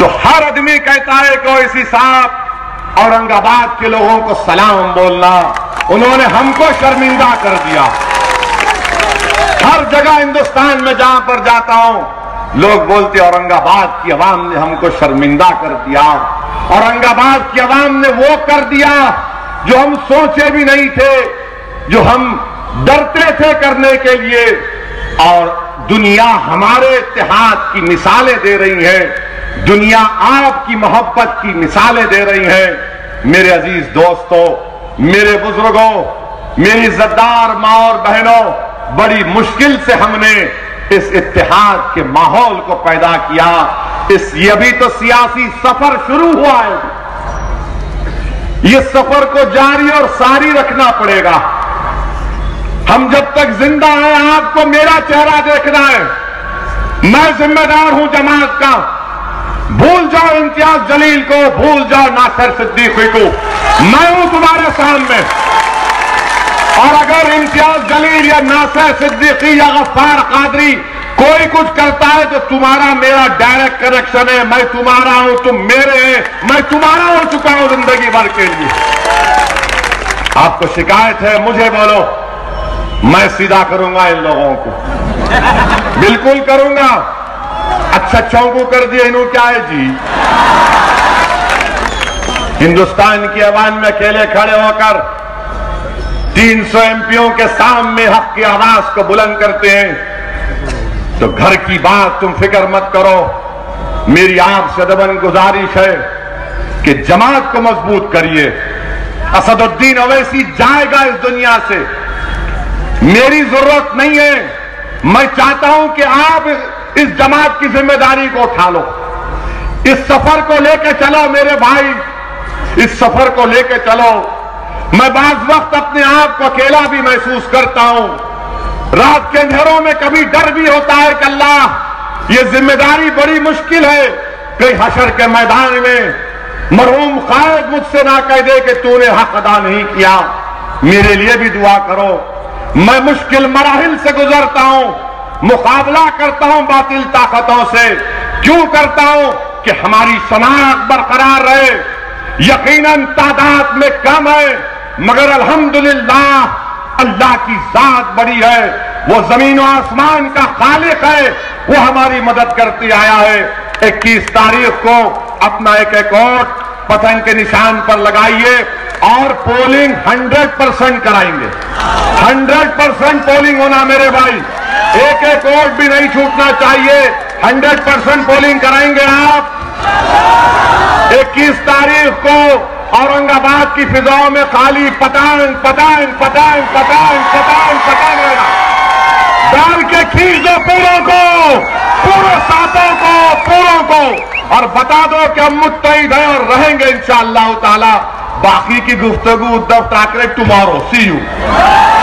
तो हर आदमी कहता है कि ओवैसी साहब औरंगाबाद के लोगों को सलाम बोलना, उन्होंने हमको शर्मिंदा कर दिया। हर जगह हिंदुस्तान में जहां पर जाता हूं लोग बोलते औरंगाबाद की आवाम ने हमको शर्मिंदा कर दिया, औरंगाबाद की आवाम ने वो कर दिया जो हम सोचे भी नहीं थे, जो हम डरते थे करने के लिए। और दुनिया हमारे इत्तेहाद की मिसालें दे रही है, दुनिया आपकी मोहब्बत की मिसालें दे रही है। मेरे अजीज दोस्तों, मेरे बुजुर्गों, मेरी इज्जतदार मां और बहनों, बड़ी मुश्किल से हमने इस इत्तेहाद के माहौल को पैदा किया। ये अभी तो सियासी सफर शुरू हुआ है, ये सफर को जारी और सारी रखना पड़ेगा। हम जब तक जिंदा हैं आपको मेरा चेहरा देखना है। मैं जिम्मेदार हूं जमात का। भूल जाओ इम्तियाज जलील को, भूल जाओ नासिर सिद्दीकी को, मैं हूं तुम्हारे सामने। और अगर इम्तियाज जलील या नासिर सिद्दीकी या गफ्फार कादरी कोई कुछ करता है तो तुम्हारा मेरा डायरेक्ट कनेक्शन है। मैं तुम्हारा हूं, तुम मेरे हैं, मैं तुम्हारा हो चुका हूं जिंदगी भर के लिए। आपको शिकायत है मुझे बोलो, मैं सीधा करूंगा इन लोगों को, बिल्कुल करूंगा। अच्छा चौंकू कर दिए इन्हों क्या है जी। हिंदुस्तान की आवाम में अकेले खड़े होकर 300 एमपीओं के सामने हक की आवाज को बुलंद करते हैं। तो घर की बात तुम फिक्र मत करो। मेरी आपसे दबन गुजारिश है कि जमात को मजबूत करिए। असदुद्दीन ओवैसी जाएगा इस दुनिया से, मेरी जरूरत नहीं है। मैं चाहता हूं कि आप इस जमात की जिम्मेदारी को उठा लो, इस सफर को लेकर चलो मेरे भाई, इस सफर को लेकर चलो। मैं बाज वक्त अपने आप को अकेला भी महसूस करता हूं। रात के अंधेरों में कभी डर भी होता है कि अल्लाह ये जिम्मेदारी बड़ी मुश्किल है, कहीं हशर के मैदान में मरहूम कायद मुझसे ना कह दे कि तूने हक अदा नहीं किया। मेरे लिए भी दुआ करो। मैं मुश्किल मराहिल से गुजरता हूं, मुकाबला करता हूं बातिल ताकतों से। क्यों करता हूं? कि हमारी शनाख्त बरकरार रहे। यकीनन तादाद में कम है, मगर अल्हम्दुलिल्लाह अल्लाह की जात बड़ी है। वो जमीन और आसमान का खालिक है, वो हमारी मदद करती आया है। 21 तारीख को अपना एक वोट पतंग के निशान पर लगाइए और पोलिंग 100% कराएंगे। 100% पोलिंग होना मेरे भाई, एक वोट भी नहीं छूटना चाहिए। 100% पोलिंग कराएंगे आप। 21 तारीख को औरंगाबाद की फिजाओं में खाली पतंग पतंग पतंग पतंग पतंग पतंग रहेगा। डाल के खींच दो पूरों को, पूरे सातों को, पूरों को, और बता दो कि हम मुत्तहिद हैं और रहेंगे इंशाअल्लाह ताला। बाकी की गुफ्तगू Uddhav Thackeray tomorrow, see you.